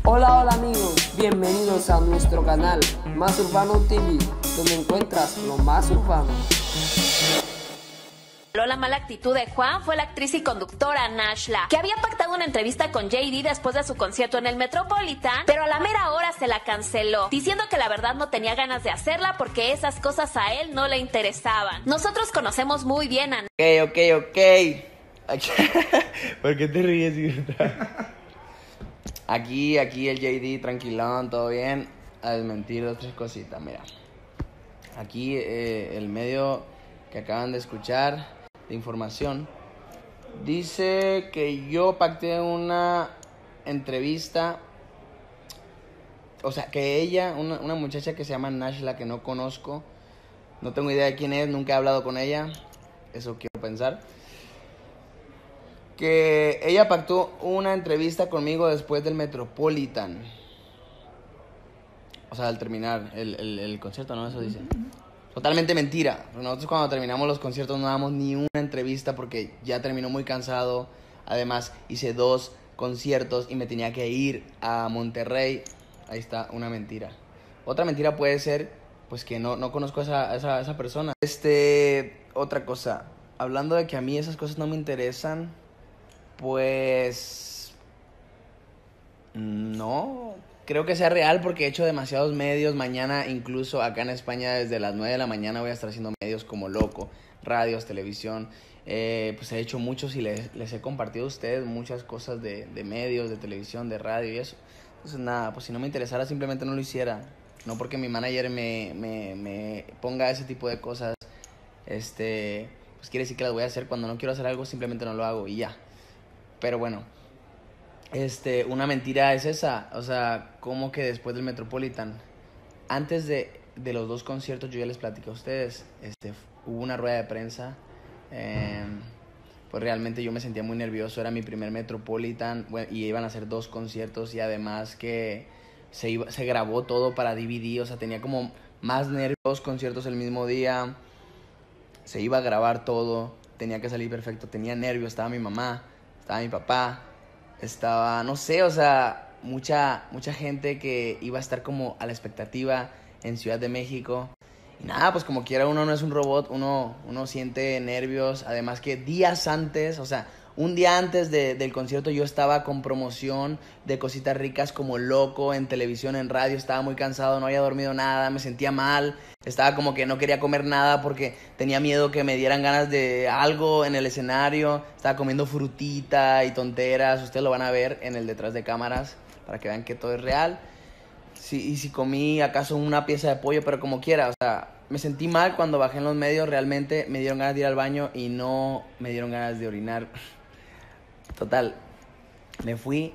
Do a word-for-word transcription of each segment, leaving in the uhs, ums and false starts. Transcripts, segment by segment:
Hola, hola amigos, bienvenidos a nuestro canal Más Urbano T V, donde encuentras lo más urbano. La mala actitud de Juan fue la actriz y conductora Nashla, que había pactado una entrevista con J D después de su concierto en el Metropolitan, pero a la mera hora se la canceló, diciendo que la verdad no tenía ganas de hacerla porque esas cosas a él no le interesaban. Nosotros conocemos muy bien a Ok, ok, ok. ¿Por qué te ríes, idiota? Aquí, aquí el J D, tranquilón, todo bien. A desmentir dos, tres cositas, mira. Aquí eh, el medio que acaban de escuchar de información dice que yo pacté una entrevista. O sea, que ella, una, una muchacha que se llama Nashla, que no conozco, no tengo idea de quién es, nunca he hablado con ella. Eso quiero pensar. Que ella pactó una entrevista conmigo después del Metropolitan. O sea, al terminar el, el, el concierto, ¿no? Eso dice. Totalmente mentira. Nosotros cuando terminamos los conciertos no damos ni una entrevista porque ya terminó muy cansado. Además, hice dos conciertos y me tenía que ir a Monterrey. Ahí está, una mentira. Otra mentira puede ser, pues, que no, no conozco a esa, a esa, a esa persona. Este, otra cosa. Hablando de que a mí esas cosas no me interesan, pues... no creo que sea real porque he hecho demasiados medios. Mañana incluso acá en España desde las nueve de la mañana voy a estar haciendo medios como loco. Radios, televisión. Eh, pues he hecho muchos y les, les he compartido a ustedes muchas cosas de, de medios, de televisión, de radio y eso. Entonces nada, pues si no me interesara simplemente no lo hiciera. No porque mi manager me, me, me ponga ese tipo de cosas. Este, pues quiere decir que las voy a hacer. Cuando no quiero hacer algo simplemente no lo hago y ya. Pero bueno. Este, una mentira es esa, o sea, como que después del Metropolitan, antes de, de los dos conciertos, yo ya les platiqué a ustedes, este, hubo una rueda de prensa, eh, pues realmente yo me sentía muy nervioso, era mi primer Metropolitan, bueno, y iban a hacer dos conciertos y además que se, iba, se grabó todo para D V D, o sea, tenía como más nervios, dos conciertos el mismo día, se iba a grabar todo, tenía que salir perfecto, tenía nervios, estaba mi mamá, estaba mi papá. Estaba, no sé, o sea, mucha, mucha gente que iba a estar como a la expectativa en Ciudad de México. Y nada, pues como quiera, uno no es un robot, uno, uno siente nervios. Además que días antes, o sea, un día antes de, del concierto yo estaba con promoción de cositas ricas como loco en televisión, en radio. Estaba muy cansado, no había dormido nada, me sentía mal. Estaba como que no quería comer nada porque tenía miedo que me dieran ganas de algo en el escenario. Estaba comiendo frutita y tonteras. Ustedes lo van a ver en el detrás de cámaras para que vean que todo es real. Sí, y si comí acaso una pieza de pollo, pero como quiera, o sea, me sentí mal cuando bajé en los medios. Realmente me dieron ganas de ir al baño y no me dieron ganas de orinar. Total, me fui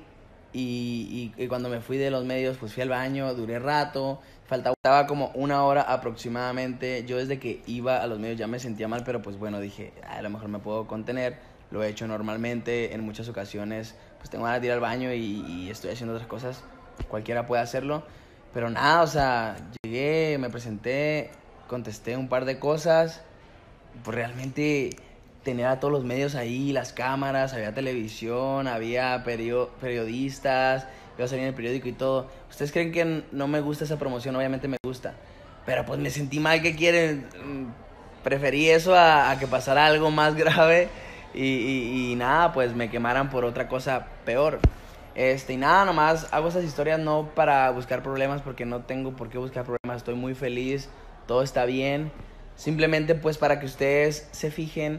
y, y, y cuando me fui de los medios, pues fui al baño, duré rato, faltaba como una hora aproximadamente. Yo desde que iba a los medios ya me sentía mal, pero pues bueno, dije, a lo mejor me puedo contener. Lo he hecho normalmente, en muchas ocasiones, pues tengo ganas de ir al baño y, y estoy haciendo otras cosas. Cualquiera puede hacerlo, pero nada, o sea, llegué, me presenté, contesté un par de cosas, pues realmente tenía a todos los medios ahí, las cámaras, había televisión, había perio- periodistas, iba a salir en el periódico y todo. ¿Ustedes creen que no me gusta esa promoción? Obviamente me gusta, pero pues me sentí mal. ¿Qué quieren? Preferí eso a, a que pasara algo más grave y, y, y nada, pues me quemaran por otra cosa peor. Este, y nada, nomás hago esas historias no para buscar problemas, porque no tengo por qué buscar problemas. Estoy muy feliz, todo está bien. Simplemente pues para que ustedes se fijen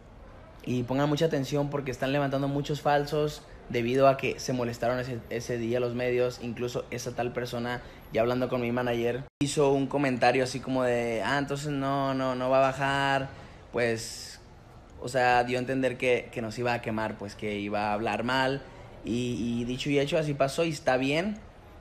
y pongan mucha atención, porque están levantando muchos falsos debido a que se molestaron ese, ese día los medios. Incluso esa tal persona, ya hablando con mi manager, hizo un comentario así como de, ah, entonces no, no, no va a bajar. Pues, o sea, dio a entender que, que nos iba a quemar, pues que iba a hablar mal. Y, y dicho y hecho, así pasó y está bien.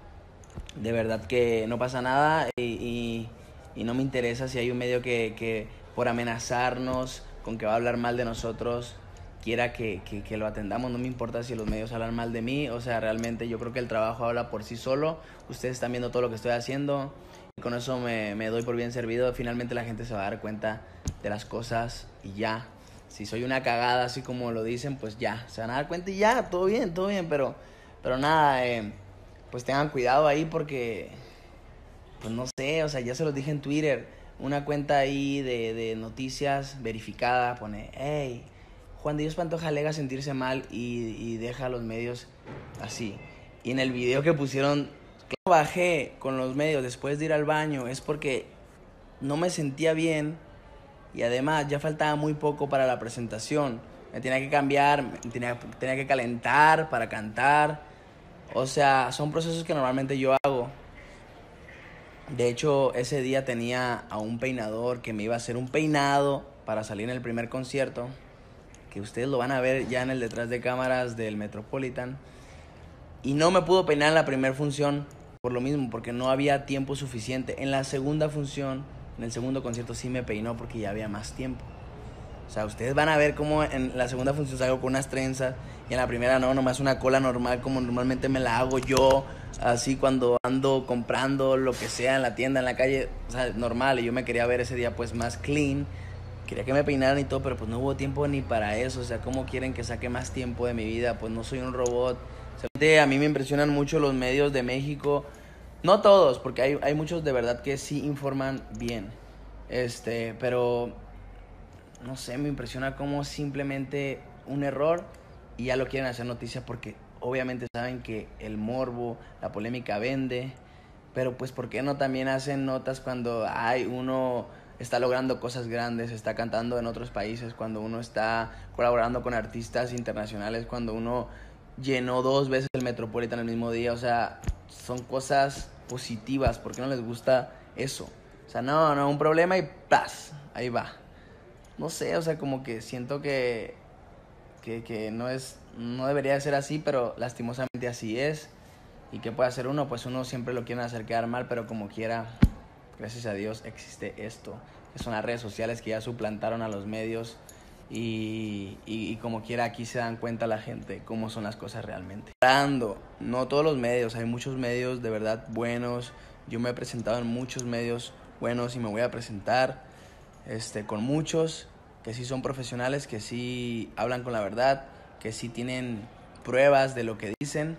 De verdad que no pasa nada y, y, y no me interesa si hay un medio que, que por amenazarnos con que va a hablar mal de nosotros quiera que, que, que lo atendamos. No me importa si los medios hablan mal de mí. O sea, realmente yo creo que el trabajo habla por sí solo. Ustedes están viendo todo lo que estoy haciendo y con eso me, me doy por bien servido. Finalmente la gente se va a dar cuenta de las cosas y ya. Si soy una cagada así como lo dicen, pues ya, se van a dar cuenta y ya, todo bien, todo bien, pero, pero nada, eh, pues tengan cuidado ahí porque, pues no sé, o sea, ya se los dije en Twitter, una cuenta ahí de, de noticias verificada pone, hey, Juan de Dios Pantoja alega sentirse mal y, y deja a los medios así. Y en el video que pusieron, claro, bajé con los medios después de ir al baño, es porque no me sentía bien y además ya faltaba muy poco para la presentación. Me tenía que cambiar, me tenía, tenía que calentar para cantar. O sea, son procesos que normalmente yo hago. De hecho, ese día tenía a un peinador que me iba a hacer un peinado para salir en el primer concierto, que ustedes lo van a ver ya en el detrás de cámaras del Metropolitan. Y no me pudo peinar en la primera función por lo mismo, porque no había tiempo suficiente. En la segunda función, en el segundo concierto sí me peinó porque ya había más tiempo. O sea, ustedes van a ver cómo en la segunda función salgo con unas trenzas y en la primera no, nomás una cola normal como normalmente me la hago yo, así cuando ando comprando lo que sea en la tienda, en la calle, o sea, normal. Y yo me quería ver ese día pues más clean, quería que me peinaran y todo, pero pues no hubo tiempo ni para eso. O sea, ¿cómo quieren que saque más tiempo de mi vida? Pues no soy un robot. O sea, a mí me impresionan mucho los medios de México, no todos, porque hay, hay muchos de verdad que sí informan bien, este, pero no sé, me impresiona cómo simplemente un error y ya lo quieren hacer noticia porque obviamente saben que el morbo, la polémica vende, pero pues ¿por qué no también hacen notas cuando hay uno está logrando cosas grandes, está cantando en otros países, cuando uno está colaborando con artistas internacionales, cuando uno llenó dos veces el Metropolitan el mismo día? O sea, son cosas positivas, ¿por qué no les gusta eso? O sea, no, no, un problema y ¡plas! Ahí va. No sé, o sea, como que siento que, que, que no es, no debería de ser así, pero lastimosamente así es. ¿Y qué puede hacer uno? Pues uno siempre lo quiere hacer quedar mal, pero como quiera, gracias a Dios existe esto, que son las redes sociales que ya suplantaron a los medios y, y, y como quiera aquí se dan cuenta la gente cómo son las cosas realmente. No todos los medios, hay muchos medios de verdad buenos. Yo me he presentado en muchos medios buenos y me voy a presentar este, con muchos que sí son profesionales, que sí hablan con la verdad, que sí tienen pruebas de lo que dicen.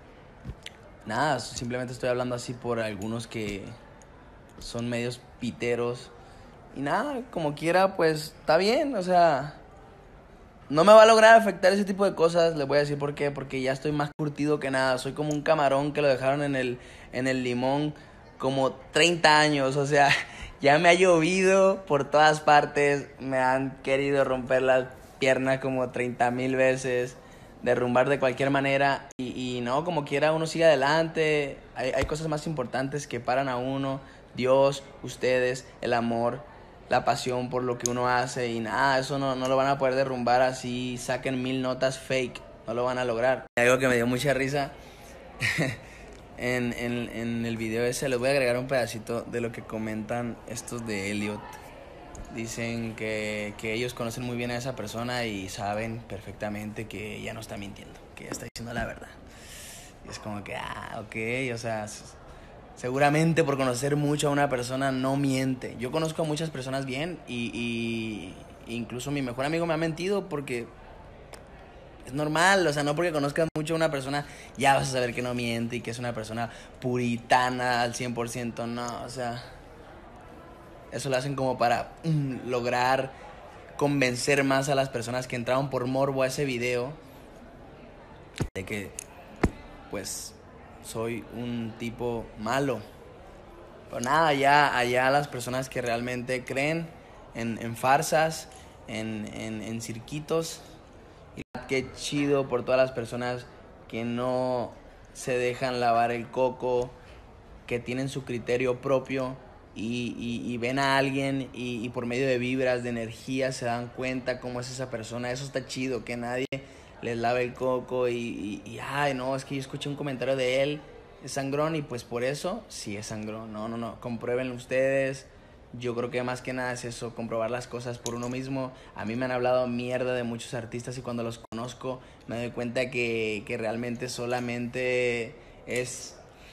Nada, simplemente estoy hablando así por algunos que son medios piteros. Y nada, como quiera, pues está bien, o sea, no me va a lograr afectar ese tipo de cosas. Les voy a decir por qué, porque ya estoy más curtido que nada. Soy como un camarón que lo dejaron en el, en el limón como treinta años, o sea, ya me ha llovido por todas partes, me han querido romper las piernas como treinta mil veces, derrumbar de cualquier manera, y, y no, como quiera uno sigue adelante. Hay, hay cosas más importantes que paran a uno: Dios, ustedes, el amor, la pasión por lo que uno hace, y nada, eso no, no lo van a poder derrumbar así saquen mil notas fake, no lo van a lograr. Algo que me dio mucha risa en, en, en el video ese, les voy a agregar un pedacito de lo que comentan estos de Elliot. Dicen que, que ellos conocen muy bien a esa persona y saben perfectamente que ella no está mintiendo, que ella está diciendo la verdad. Y es como que, ah, ok, o sea, seguramente por conocer mucho a una persona no miente. Yo conozco a muchas personas bien y, y incluso mi mejor amigo me ha mentido porque es normal. O sea, no porque conozcas mucho a una persona ya vas a saber que no miente y que es una persona puritana al cien por ciento. No, o sea, eso lo hacen como para mm, lograr convencer más a las personas que entraron por morbo a ese video de que, pues, soy un tipo malo. Pero nada, allá, allá las personas que realmente creen en, en farsas, en, en, en cirquitos. Y qué chido por todas las personas que no se dejan lavar el coco, que tienen su criterio propio y, y, y ven a alguien y, y por medio de vibras, de energía, se dan cuenta cómo es esa persona. Eso está chido, que nadie les lave el coco y, y, y ay, no, es que yo escuché un comentario de él, es sangrón, y pues por eso sí es sangrón. No, no, no, compruébenlo ustedes. Yo creo que más que nada es eso, comprobar las cosas por uno mismo. A mí me han hablado mierda de muchos artistas y cuando los conozco me doy cuenta que, que realmente solamente es,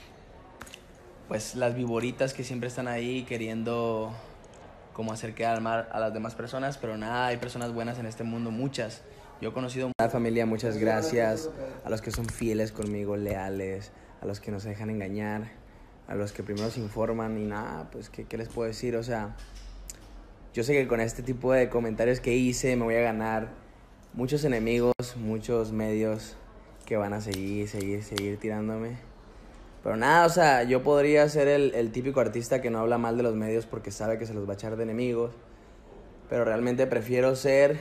pues, las viboritas que siempre están ahí queriendo como hacer quedar mal a las demás personas. Pero nada, hay personas buenas en este mundo, muchas. Yo he conocido una familia, muchas gracias a los que son fieles conmigo, leales, a los que no se dejan engañar, a los que primero se informan y nada, pues ¿qué, qué les puedo decir? O sea, yo sé que con este tipo de comentarios que hice me voy a ganar muchos enemigos, muchos medios que van a seguir, seguir, seguir tirándome. Pero nada, o sea, yo podría ser el, el típico artista que no habla mal de los medios porque sabe que se los va a echar de enemigos. Pero realmente prefiero ser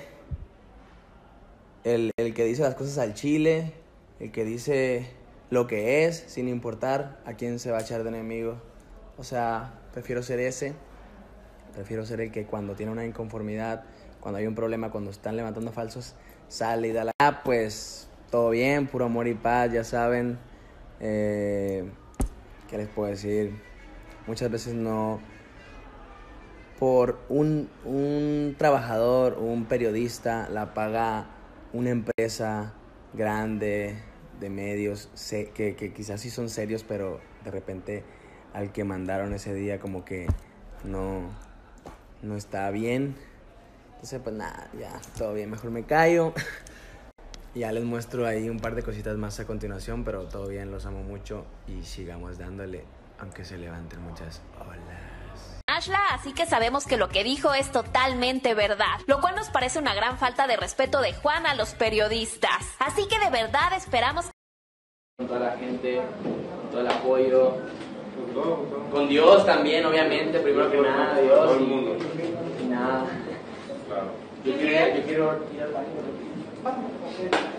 el, el que dice las cosas al chile, el que dice lo que es, sin importar a quién se va a echar de enemigo. O sea, prefiero ser ese. Prefiero ser el que cuando tiene una inconformidad, cuando hay un problema, cuando están levantando falsos, sale y da la... Ah, pues todo bien, puro amor y paz, ya saben. Eh, ¿Qué les puedo decir? Muchas veces no... Por un, un trabajador, un periodista, la paga una empresa grande de medios se, que, que quizás sí son serios, pero de repente al que mandaron ese día como que no, no está bien. Entonces pues nada, ya todo bien, mejor me callo. Ya les muestro ahí un par de cositas más a continuación, pero todo bien, los amo mucho y sigamos dándole, aunque se levanten muchas olas. Nashla, así que sabemos que lo que dijo es totalmente verdad, lo cual nos parece una gran falta de respeto de Juan a los periodistas. Así que de verdad esperamos con toda la gente, con todo el apoyo, con Dios también, obviamente, primero que nada, Dios. Todo el mundo. Y nada. Claro. Yo quiero, yo quiero ir al baño.